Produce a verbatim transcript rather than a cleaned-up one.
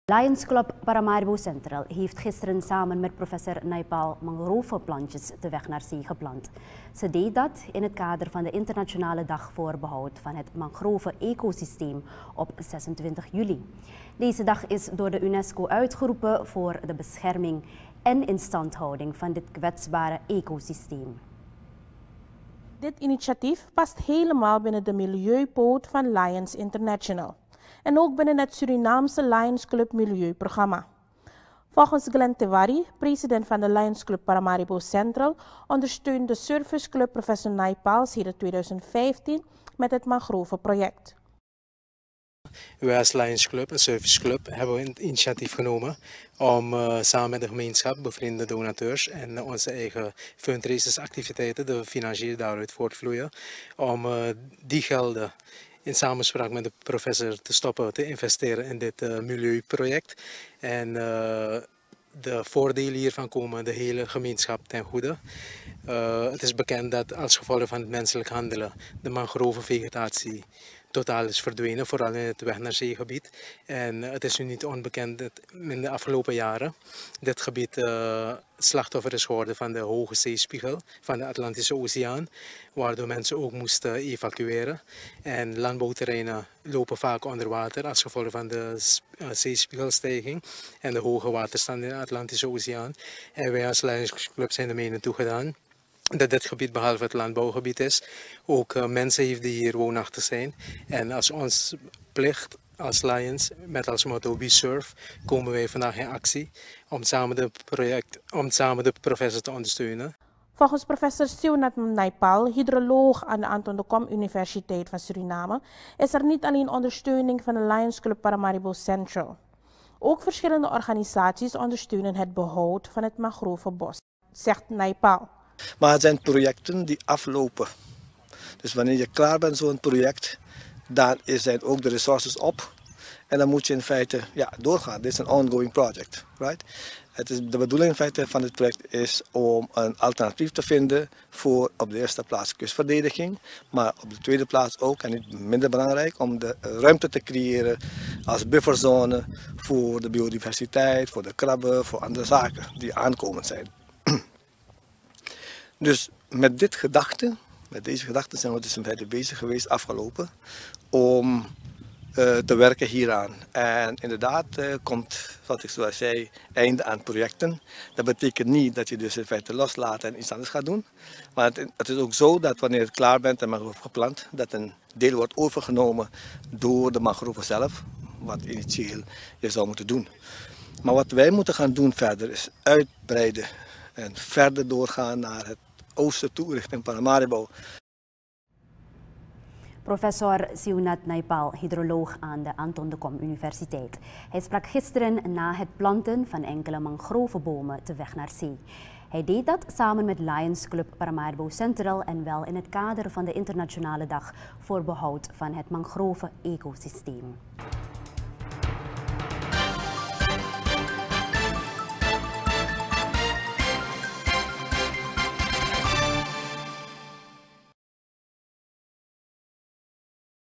Lions Club Paramaribo Central heeft gisteren samen met professor Naipal mangrovenplantjes de weg naar zee geplant. Ze deed dat in het kader van de internationale dag voor behoud van het mangrove-ecosysteem op zesentwintig juli. Deze dag is door de UNESCO uitgeroepen voor de bescherming en instandhouding van dit kwetsbare ecosysteem. Dit initiatief past helemaal binnen de milieupoot van Lions International en ook binnen het Surinaamse Lions Club Milieuprogramma. Volgens Glenn Tewari, president van de Lions Club Paramaribo Central, ondersteunt de Service Club professor Naipal sinds tweeduizend vijftien met het mangrovenproject. Wij als Lions Club, een service club, hebben het initiatief genomen om uh, samen met de gemeenschap, bevriende donateurs en uh, onze eigen fundraisersactiviteiten, de financiën daaruit voortvloeien, om uh, die gelden in samenspraak met de professor te stoppen te investeren in dit uh, milieuproject. En uh, de voordelen hiervan komen de hele gemeenschap ten goede. Uh, het is bekend dat als gevolg van het menselijk handelen de mangrovenvegetatie totaal is verdwenen, vooral in het weg naar zeegebied. En het is nu niet onbekend dat in de afgelopen jaren dit gebied uh, slachtoffer is geworden van de hoge zeespiegel van de Atlantische Oceaan, waardoor mensen ook moesten evacueren. En landbouwterreinen lopen vaak onder water als gevolg van de uh, zeespiegelstijging en de hoge waterstand in de Atlantische Oceaan. En wij als Lions Club zijn er mee naartoe gedaan dat dit gebied, behalve het landbouwgebied is, ook uh, mensen heeft die hier woonachtig zijn. En als ons plicht als Lions, met als motto We Serve, komen wij vandaag in actie om samen de, project, om samen de professor te ondersteunen. Volgens professor Siunat Naipal, hydroloog aan de Anton de Kom Universiteit van Suriname, is er niet alleen ondersteuning van de Lions Club Paramaribo Central. Ook verschillende organisaties ondersteunen het behoud van het mangrovenbos, zegt Naipal. Maar het zijn projecten die aflopen. Dus wanneer je klaar bent zo'n project, dan zijn ook de resources op. En dan moet je in feite ja, doorgaan. Dit is een ongoing project. Right? Het is, de bedoeling in feite van dit project is om een alternatief te vinden voor op de eerste plaats kustverdediging. Maar op de tweede plaats ook, en niet minder belangrijk, om de ruimte te creëren als bufferzone voor de biodiversiteit, voor de krabben, voor andere zaken die aankomend zijn. Dus met dit gedachte, met deze gedachten zijn we dus in feite bezig geweest afgelopen om uh, te werken hieraan. En inderdaad uh, komt, wat ik zoals zei, einde aan projecten. Dat betekent niet dat je dus in feite loslaat en iets anders gaat doen. Maar het, het is ook zo dat wanneer het klaar bent en mangrove geplant, dat een deel wordt overgenomen door de mangrove zelf, wat initieel je zou moeten doen. Maar wat wij moeten gaan doen verder is uitbreiden en verder doorgaan naar het oosten toe richting Paramaribo. Professor Siunat Naipal, hydroloog aan de Anton de Kom Universiteit. Hij sprak gisteren na het planten van enkele mangrovenbomen de weg naar zee. Hij deed dat samen met Lions Club Paramaribo Central en wel in het kader van de internationale dag voor behoud van het mangrove-ecosysteem.